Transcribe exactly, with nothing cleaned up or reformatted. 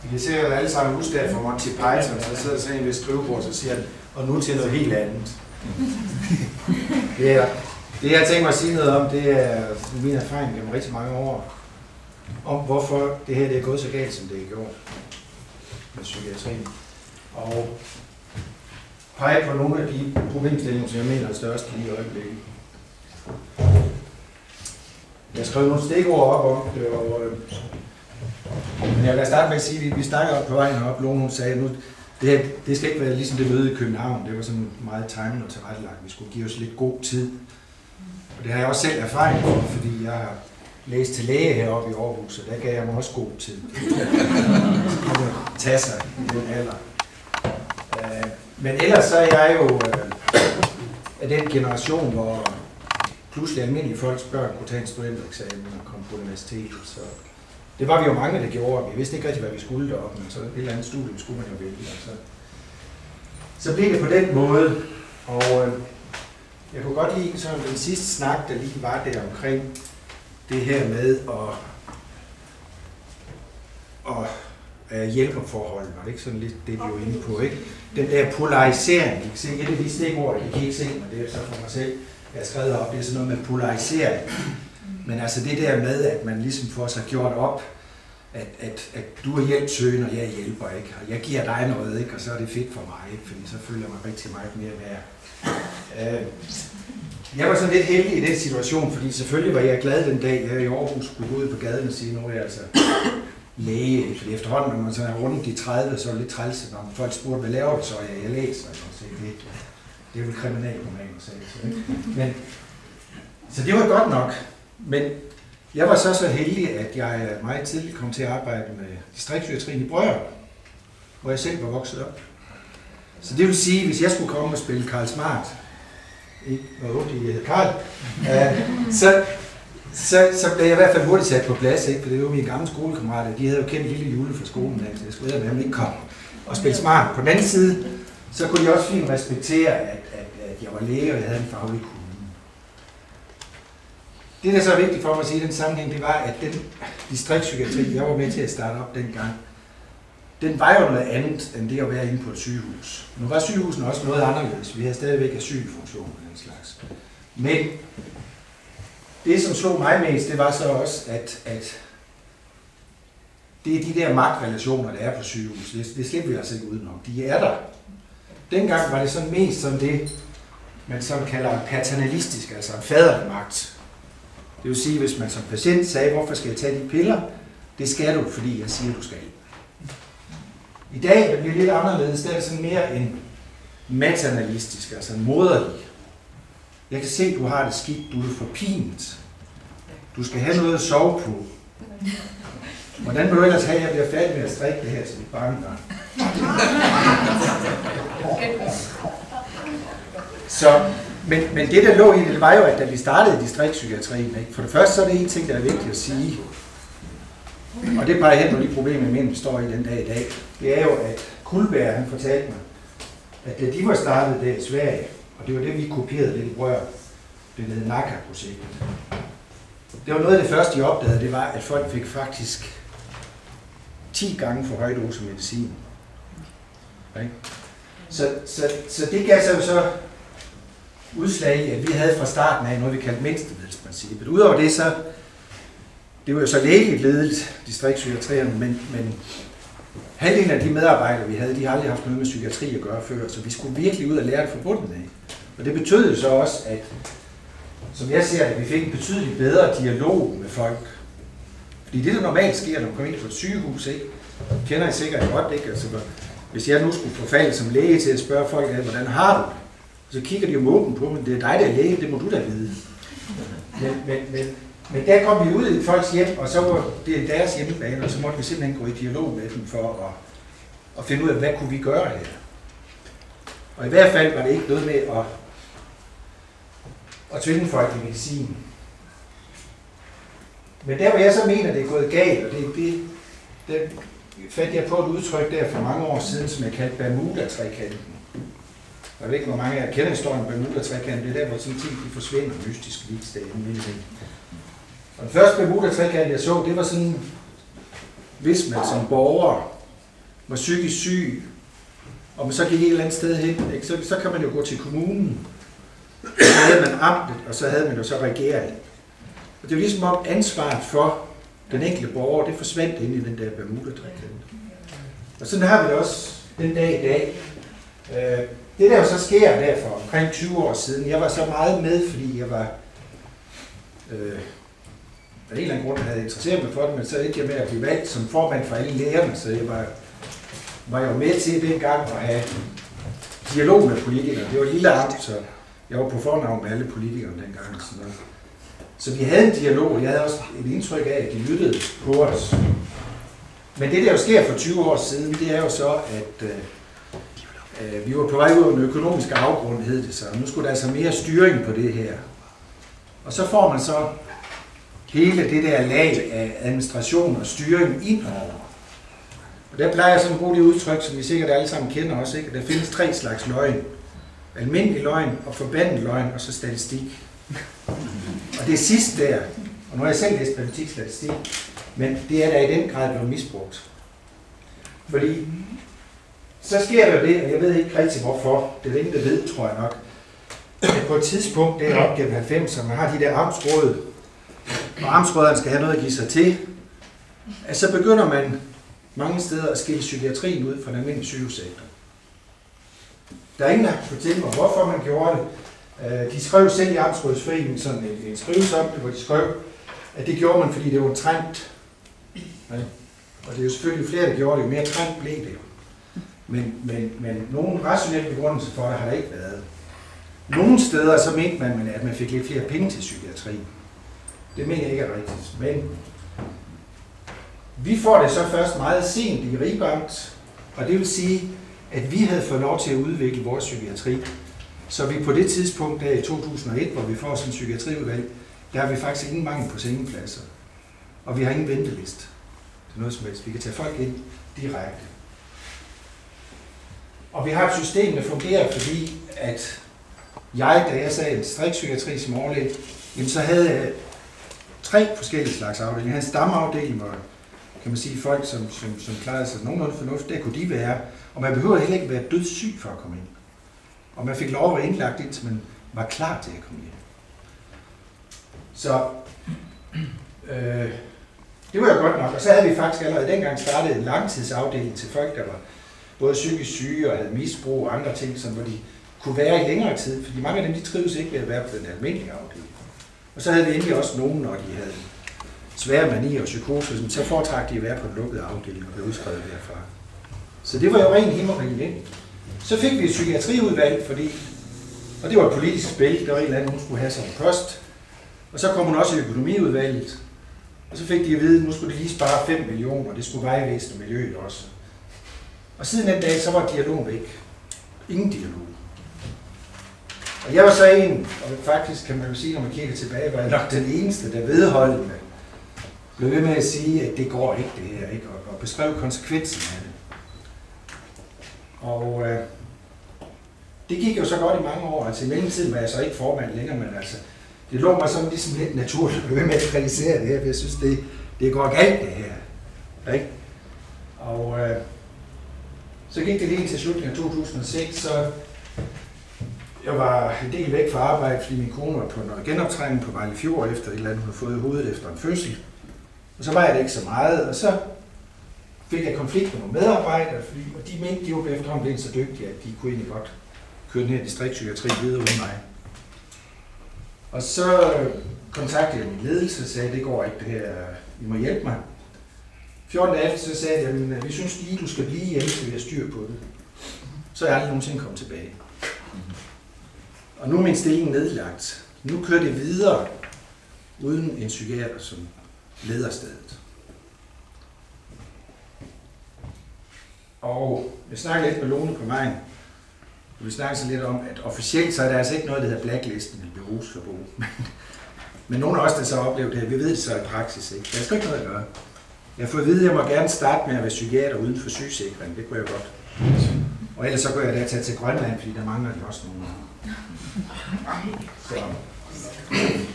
Vi ser jo alle sammen udstadt fra Monty Python, så sidder sådan en ved skrivebord, så siger han, og nu til noget helt andet. Det, er, det jeg tænker mig at sige noget om, det er min erfaring gennem rigtig mange år, om hvorfor det her det er gået så galt, som det er gjort med psykiatrien. Og pege på nogle af de problemstillinger, som jeg mener er størst lige i øjeblikket. Jeg skrev nogle stikord op om det, og men jeg vil starte med at sige, at vi snakker på vejen op. Lone, hun sagde, nu det, her, det skal ikke være ligesom det møde i København. Det var sådan meget timet og tilrettelagt. Vi skulle give os lidt god tid. Og det har jeg også selv erfaring for, fordi jeg har læst til læge heroppe i Aarhus, og der gav jeg mig også god tid. Så kunne jeg tage sig i den alder. Men ellers så er jeg jo af den generation, hvor pludselig almindelige folks børn kunne tage en studentereksamen og komme på universitetet. Så det var vi jo mange, der gjorde. Vi vidste ikke rigtig, hvad vi skulle deroppe, men så et eller andet studie skulle man jo vælge. Så, så blev det på den måde, og øh, jeg kunne godt lide sådan den sidste snak, der lige var der omkring det her med at, at, at hjælperforhold, var det ikke sådan lidt det, vi var inde på, ikke? Den der polarisering, I kan se, et af de stikord, I kan ikke se, men det er så for mig selv, jeg har skrevet op, det er sådan noget med polarisering. Men altså det der med, at man ligesom får sig gjort op, at, at, at du er hjælpsøgende, og jeg hjælper ikke, og jeg giver dig noget, ikke, og så er det fedt for mig, ikke, fordi så føler jeg mig rigtig meget mere værd. Øh, jeg var sådan lidt heldig i den situation, fordi selvfølgelig var jeg glad den dag, jeg i Aarhus skulle gå ud på gaden og sige, nu er jeg altså læge, fordi efterhånden, når man så er rundt de tredive, så er det lidt træls, når folk spurgte, hvad laver du så, jeg, jeg læser, og så det, det er jo kriminalroman, sagde jeg så, ikke? Men, så det var godt nok. Men jeg var så så heldig, at jeg meget tidligt kom til at arbejde med distriktspsykiatrien i Brørup, hvor jeg selv var vokset op. Så det vil sige, hvis jeg skulle komme og spille Karl Smart, ikke noget ondt, jeg hed Karl, uh, så, så, så blev jeg i hvert fald hurtigt sat på plads, ikke? For det var mine gamle skolekammerater, de havde jo kendt lille Jule fra skolen, så jeg skulle have dem ikke komme og spille smart. På den anden side, så kunne de også fint respektere, at, at, at jeg var læge, og jeg havde en faglig kunne. Det, der er så vigtigt for mig at sige i den sammenhæng, det var, at den distriktspsykiatri, jeg var med til at starte op dengang, den var jo noget andet, end det at være inde på et sygehus. Nu var sygehusene også noget anderledes. Vi havde stadigvæk asylfunktion og den slags. Men det, som slog mig mest, det var så også, at, at det er de der magtrelationer, der er på sygehus. Det, det slipper vi altså ikke udenom. De er der. Dengang var det sådan mest som det, man sådan kalder paternalistisk, altså en faderlig magt. Det vil sige, hvis man som patient sagde, hvorfor skal jeg tage de piller? Det skal du, fordi jeg siger, du skal. I dag er det lidt anderledes. Det er sådan mere en maternalistisk, altså en moderlig. Jeg kan se, at du har det skidt, du er forpint. Du skal have noget at sove på. Hvordan vil du ellers have, at jeg bliver færdig med at strikke det her til mit barnebarn? Så, men, men det, der lå i det, det var jo, at da vi startede distriktspsykiatrien, ikke? For det første så er det en ting, der er vigtigt at sige, og det peger hen på de problemer, mænd vi står i den dag i dag, det er jo, at Kullberg, han fortalte mig, at da de var startet der i Sverige, og det var det, vi kopierede lidt i Brørup, det hed Nacka-projektet. Det var noget af det første, de opdagede, det var, at folk fik faktisk ti gange for højdose medicin. Okay? Så, så, så det gav sig jo så udslag i, at vi havde fra starten af noget, vi kaldte mindstevidsprincippet. Udover det, så det var jo så lægeligt ledet, distriktspsykiatrierne, men, men halvdelen af de medarbejdere, vi havde, de har aldrig haft noget med psykiatri at gøre før, så vi skulle virkelig ud og lære det fra bunden af. Og det betød jo så også, at, som jeg ser det, vi fik en betydeligt bedre dialog med folk. Fordi det, der normalt sker, når man kommer ind på et sygehus, ikke? Kender I sikkert godt, ikke? Altså, hvis jeg nu skulle få falde som læge til at spørge folk, hvordan har du det? Så kigger de jo åbent på, men det er dig, der er læge, det må du da vide. Men, men, men, men der kom vi ud i folks hjem, og så var det deres hjemmebane, og så måtte vi simpelthen gå i dialog med dem for at, at finde ud af, hvad kunne vi gøre her. Og i hvert fald var det ikke noget med at, at tvinge folk i medicin. Men der hvor jeg så mener, det er gået galt, og det, det, det fandt jeg på et udtryk der for mange år siden, som jeg kaldte Bermuda-trekanten. Jeg ved ikke, hvor mange af jer kender historien om Bermuda-trekanten. Det er der, hvor sådan ting de forsvinder mystisk lige i. Og den første Bermuda-trekant, jeg så, det var sådan, hvis man som borger var psykisk syg, og man så gik et eller andet sted hen, ikke? Så, så kan man jo gå til kommunen, og så havde man amtet, og så havde man jo så regeringen. Og det var ligesom om ansvaret for den enkelte borger, det forsvandt ind i den der Bermuda-trekant. Og sådan har vi det også den dag i dag. Det der jo så sker der for omkring tyve år siden, jeg var så meget med, fordi jeg var øh, af en eller anden grund havde interesseret mig for det, men så endte jeg med at blive valgt som formand for alle lærerne, så jeg var, var jo med til dengang at have dialog med politikere. Det var lille amt, så jeg var på fornavn med alle politikere dengang. Sådan noget. Så vi havde en dialog, og jeg havde også et indtryk af, at de lyttede på os. Men det der jo sker for tyve år siden, det er jo så, at øh, øh, vi var på vej ud af den økonomiske afgrund, hed det så. Nu skulle der altså mere styring på det her. Og så får man så hele det der lag af administration og styring indover. Og der plejer jeg sådan at bruge det udtryk, som vi sikkert alle sammen kender også, ikke? Der findes tre slags løgn. Almindelig løgn og forbandet løgn, og så statistik. Og det sidste der, og nu har jeg selv læst matematik-statistik, men det er der i den grad blevet misbrugt. Fordi så sker der det, og jeg ved ikke rigtig hvorfor, det er ingen, der ved, tror jeg nok, at på et tidspunkt, det er op gennem halvfemserne, man har de der amtsråd, og amtsråderne skal have noget at give sig til, at så begynder man mange steder at skille psykiatrien ud fra den almindelige sygehussektor. Der er ingen, der kan fortælle mig, hvorfor man gjorde det. De skrev selv i Amtsrådsforeningen sådan en, en skrivelse om det, hvor de skrev, at det gjorde man, fordi det var trængt. Ja. Og det er jo selvfølgelig flere, der gjorde det, jo mere trængt blev det jo. Men, men, men nogen rationel begrundelse for det har der ikke været. Nogle steder så mente man, at man fik lidt flere penge til psykiatrien. Det mener jeg ikke er rigtigt. Men vi får det så først meget sent i Ribe Amt, og det vil sige, at vi havde fået lov til at udvikle vores psykiatri. Så vi på det tidspunkt, der i to tusind og et, hvor vi får sådan en psykiatriudvalg, der har vi faktisk ingen mangel på sengepladser. Og vi har ingen venteliste til noget som helst. Vi kan tage folk ind direkte. Og vi har et system, der fungerer, fordi at jeg, da jeg sagde en distriktspsykiatri som overlæge, jamen så havde jeg tre forskellige slags afdelinger. Jeg havde en stammeafdeling, hvor kan man sige, folk, som, som, som klarede sig nogenlunde fornuft, der kunne de være. Og man behøver heller ikke være dødssyg for at komme ind. Og man fik lov at være indlagt, indtil man var klar til at komme hjem. Så øh, det var jo godt nok. Og så havde vi faktisk allerede dengang startet en langtidsafdeling til folk, der var både psykisk syge og havde misbrug og andre ting, som hvor de kunne være i længere tid. Fordi mange af dem, de trives ikke ved at være på den almindelige afdeling. Og så havde vi endelig også nogen, når de havde svære manier og psykose, så foretrak de at være på den lukkede afdeling og blev udskrevet derfra. Så det var jo ren himmelrig. Så fik vi et psykiatriudvalg, fordi, og det var et politisk spil, der var en eller anden, hun skulle have som post. Og så kom hun også i økonomiudvalget, og så fik de at vide, at nu skulle de lige spare fem millioner, og det skulle vejvæsen og miljøet også. Og siden den dag, så var dialogen væk. Ingen dialog. Og jeg var så en, og faktisk kan man jo sige, når man kigger tilbage, var jeg nok den eneste, der vedholdende blev ved med at sige, at det går ikke det her, ikke? Og, og beskrev konsekvensen af det. Og øh, det gik jo så godt i mange år, altså i mellemtiden var jeg så ikke formand længere, men altså, det lå mig sådan ligesom lidt naturligt at blive ved med at kritisere det her, for jeg synes, det, det går galt det her. Ikke? Og øh, så gik det lige til slutningen af to tusind og seks, så jeg var en del væk fra arbejde, fordi min kone var på noget genoptræning på Vejle Fjord efter et eller andet, hun havde fået i hovedet efter en fødsel. Og så var jeg det ikke så meget, og så fik jeg konflikt med nogle medarbejdere, fordi, og de mente, de var efterhånden blevet så dygtige, at de kunne egentlig godt køre den her distriktspsykiatri videre uden mig. Og så kontaktede jeg min ledelse og sagde, det går ikke det her, I må hjælpe mig. fjorten dage efter så sagde jeg, at vi synes lige, du skal blive hjemme, til vi har styr på det. Så er jeg aldrig nogensinde kommet tilbage. Og nu er min stilling nedlagt. Nu kører det videre, uden en psykiater som leder stedet. Og jeg snakker lidt med Lone på vejen. Vi snakker så lidt om, at officielt så er der altså ikke noget, der hedder blacklisten i berusforbrug. Men nogle af os, der så oplever det her, vi ved det så i praksis ikke. Der er sgu ikke noget at gøre. Jeg har fået at vide, at jeg må gerne starte med at være psykiater uden for sygesikring. Det kunne jeg godt. Og ellers så kunne jeg da tage til Grønland, fordi der mangler de også nogle. Så.